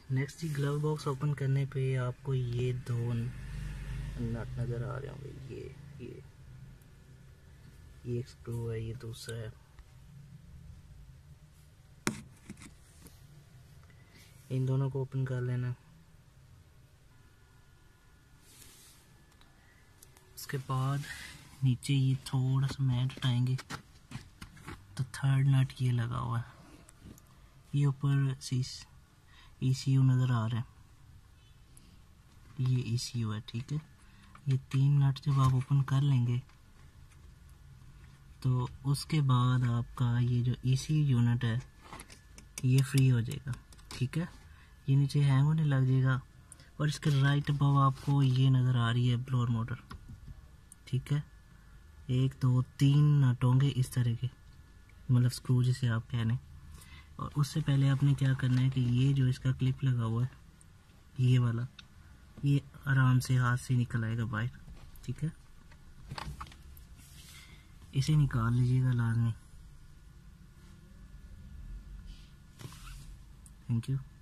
Next जी, glove box open करने पे आपको ये दो नट नज़र आ रहे होंगे। ये एक स्क्रू है, ये दूसरा है। इन दोनों को ओपन कर लेना। उसके बाद नीचे ये थोड़ा सा मैट हटाएंगे तो थर्ड नट ये लगा हुआ है। ये ऊपर ECU नज़र आ रहा है, ये ECU है, ठीक है। ये तीन नट जब आप ओपन कर लेंगे तो उसके बाद आपका ये जो ECU यूनिट है ये फ्री हो जाएगा, ठीक है। ये नीचे हैंग होने लग जाएगा और इसके राइट अबव आपको ये नज़र आ रही है ब्लोअर मोटर, ठीक है। 1 2 3 नट होंगे इस तरह के, मतलब स्क्रू जिसे आप कह लें। और उससे पहले आपने क्या करना है कि ये जो इसका क्लिप लगा हुआ है ये वाला, ये आराम से हाथ से निकल आएगा बाहर, ठीक है। इसे निकाल लीजिएगा लाजमी। Thank you.